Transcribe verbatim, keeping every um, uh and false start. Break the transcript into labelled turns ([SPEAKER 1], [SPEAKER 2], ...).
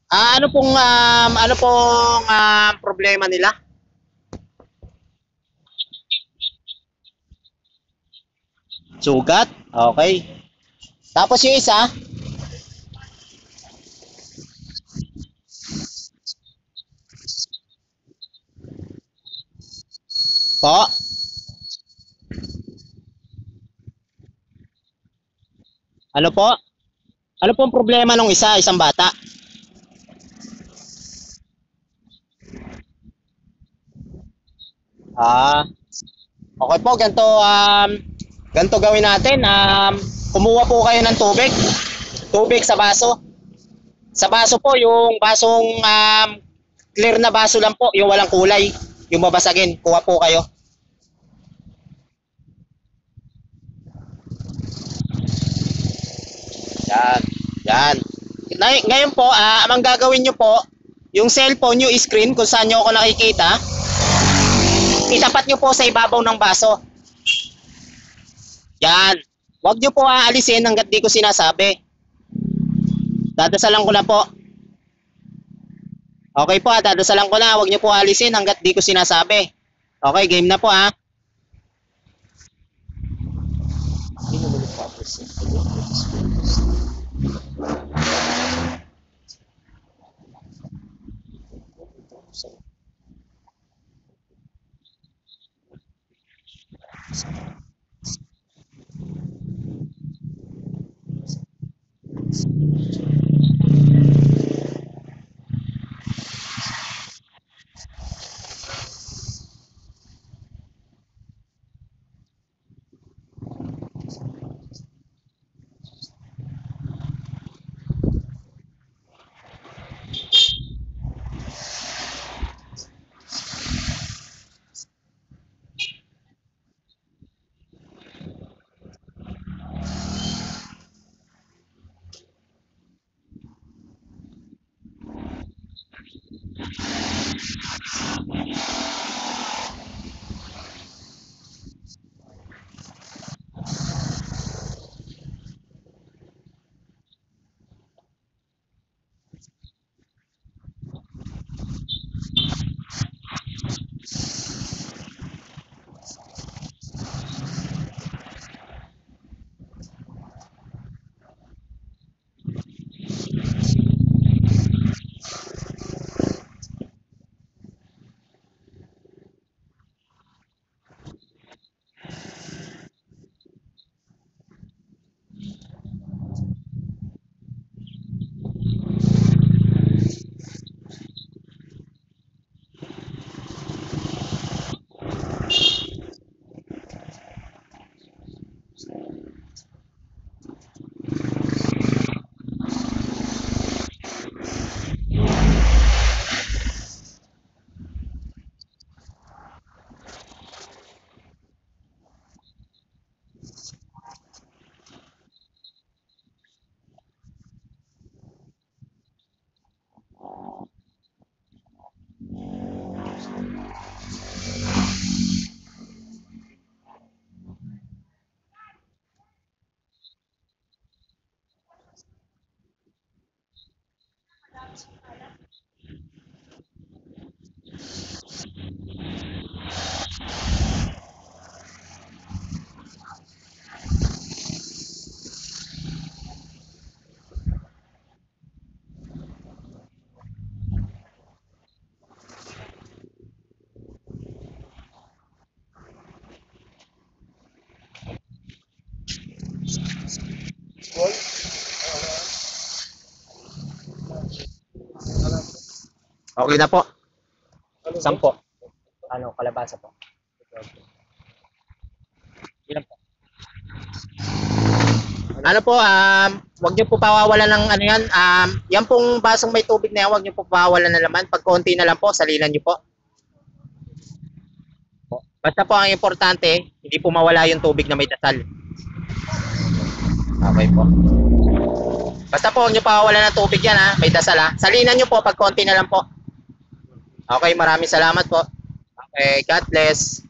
[SPEAKER 1] Ah, ano pong um, ano pong um, problema nila? Sugat? Okay. Tapos yung isa, po, ano po? Ano pong problema nung isa, isang bata? Ah, okay po, ganito um ganito gawin natin. Um kumuha po kayo ng tubig. Tubig sa baso. Sa baso po, yung basong um, clear na baso lang po, yung walang kulay, yung babasagin. Kuha po kayo. Yan. Yan. Ngayon po, ah, ang gagawin nyo po, yung cellphone, yung screen, kung saan nyo ako nakikita, itapat nyo po sa ibabaw ng baso. Yan. Huwag nyo po aalisin hanggat di ko sinasabi. Dadasalan ko na po. Okay po, dadasalan ko na. Huwag nyo po aalisin hanggat di ko sinasabi. Okay, game na po ha. Okay na po. Sampo. Ano, kalabasa po. Ilan po? Ano po, um, wag niyo po pawawalan ng ano yan. Um, yan pong basong may tubig na yan, wag niyo po pawawalan na laman. Pag konti na lang po, salinan niyo po. Basta po ang importante, hindi po mawala yung tubig na may dasal. Okay po. Basta po, huwag niyo pawawalan ng tubig yan ha. May dasal ha. Salinan niyo po pag konti na lang po. Okay, maraming salamat po. Okay, God bless.